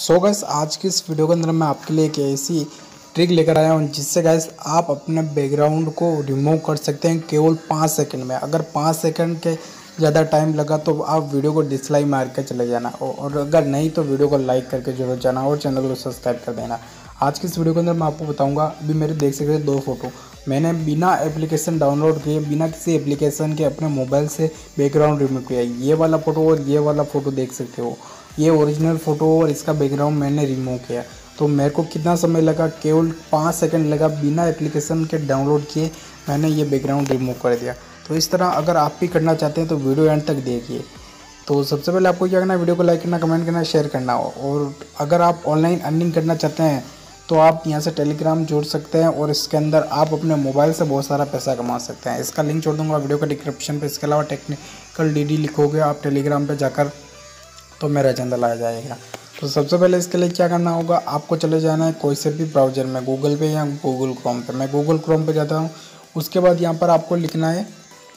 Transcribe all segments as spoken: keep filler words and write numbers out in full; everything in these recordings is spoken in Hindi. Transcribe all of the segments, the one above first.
सो गैस आज की इस वीडियो के अंदर मैं आपके लिए एक ऐसी ट्रिक लेकर आया हूँ जिससे गैस आप अपने बैकग्राउंड को रिमूव कर सकते हैं केवल पाँच सेकंड में। अगर पाँच सेकंड के ज़्यादा टाइम लगा तो आप वीडियो को डिसलाइक मार के चले जाना, और अगर नहीं तो वीडियो को लाइक करके जरूर जाना और चैनल को सब्सक्राइब कर देना। आज की इस वीडियो के अंदर मैं आपको बताऊंगा, अभी मेरे देख सकते हैं दो फोटो मैंने बिना एप्लीकेशन डाउनलोड किए, बिना किसी एप्लीकेशन के अपने मोबाइल से बैकग्राउंड रिमूव किया। ये वाला फ़ोटो और ये वाला फ़ोटो देख सकते हो, ये ओरिजिनल फ़ोटो और इसका बैकग्राउंड मैंने रिमूव किया। तो मेरे को कितना समय लगा, केवल पाँच सेकंड लगा, बिना एप्लीकेशन के डाउनलोड किए मैंने ये बैकग्राउंड रिमूव कर दिया। तो इस तरह अगर आप भी करना चाहते हैं तो वीडियो एंड तक देखिए। तो सबसे पहले आपको क्या करना है, वीडियो को लाइक करना, कमेंट करना, शेयर करना। और अगर आप ऑनलाइन अर्निंग करना चाहते हैं तो आप यहाँ से टेलीग्राम जोड़ सकते हैं और इसके अंदर आप अपने मोबाइल से बहुत सारा पैसा कमा सकते हैं। इसका लिंक छोड़ दूंगा वीडियो का डिस्क्रिप्शन पे। इसके अलावा टेक्निकल डी डी लिखोगे आप टेलीग्राम पे जाकर तो मेरा चैनल आ जाएगा। तो सबसे पहले इसके लिए क्या करना होगा, आपको चले जाना है कोई से भी ब्राउज़र में, गूगल पे या गूगल क्रोम पे। मैं गूगल क्रोम पे जाता हूँ। उसके बाद यहाँ पर आपको लिखना है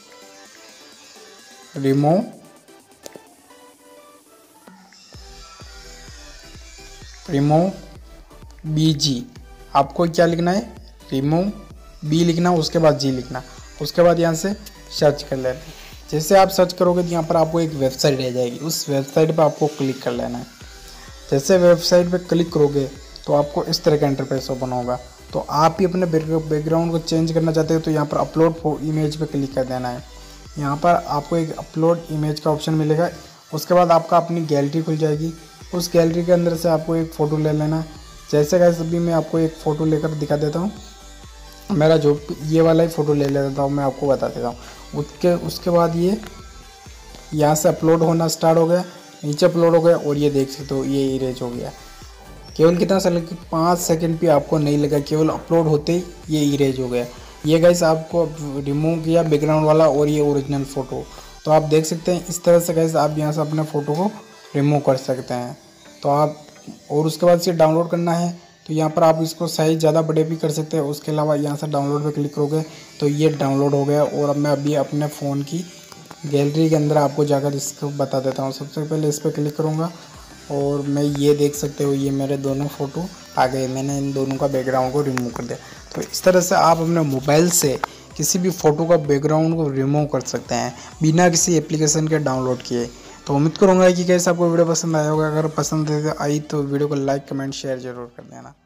रिमूव रिमूव बी जी। आपको क्या लिखना है, रिमूव बी लिखना, उसके बाद जी लिखना, उसके बाद यहाँ से सर्च कर लेना। जैसे आप सर्च करोगे तो यहाँ पर आपको एक वेबसाइट रह जाएगी, उस वेबसाइट पर आपको क्लिक कर लेना है। जैसे वेबसाइट पे क्लिक करोगे तो आपको इस तरह का इंटरफेस ओपन होगा। तो आप ही अपने बैकग्राउंड को चेंज करना चाहते हो तो यहाँ पर अपलोड इमेज पे क्लिक कर देना है। यहाँ पर आपको एक अपलोड इमेज का ऑप्शन मिलेगा। उसके बाद आपका अपनी गैलरी खुल जाएगी। उस गैलरी के अंदर से आपको एक फ़ोटो ले लेना है। जैसे गाइस अभी मैं आपको एक फ़ोटो लेकर दिखा देता हूँ, मेरा जो ये वाला ही फ़ोटो ले लेता हूँ, मैं आपको बता देता हूँ। उसके उसके बाद ये यहाँ से अपलोड होना स्टार्ट हो गया, नीचे अपलोड हो गया और ये देख सकते हो ये इरेज हो गया। केवल कितना सा लगा, पाँच सेकंड भी आपको नहीं लगा, केवल अपलोड होते ही ये इरेज हो गया। ये गाइस आपको रिमूव किया बैकग्राउंड वाला और ये ओरिजिनल फ़ोटो। तो आप देख सकते हैं इस तरह से गाइस आप यहाँ से अपने फ़ोटो को रिमूव कर सकते हैं। तो आप और उसके बाद से डाउनलोड करना है तो यहाँ पर आप इसको साइज़ ज़्यादा बड़े भी कर सकते हैं। उसके अलावा यहाँ से डाउनलोड पे क्लिक करोगे तो ये डाउनलोड हो गया। और अब मैं अभी अपने फ़ोन की गैलरी के अंदर आपको जाकर इसको बता देता हूँ। सबसे पहले इस पर क्लिक करूँगा और मैं ये देख सकते हो ये मेरे दोनों फ़ोटो आ गए। मैंने इन दोनों का बैकग्राउंड को रिमूव कर दिया। तो इस तरह से आप अपने मोबाइल से किसी भी फ़ोटो का बैकग्राउंड को रिमूव कर सकते हैं बिना किसी एप्लीकेशन के डाउनलोड किए। तो उम्मीद करूँगा कि कैसे आपको वीडियो पसंद आया होगा। अगर पसंद आई तो वीडियो को लाइक, कमेंट, शेयर जरूर कर देना।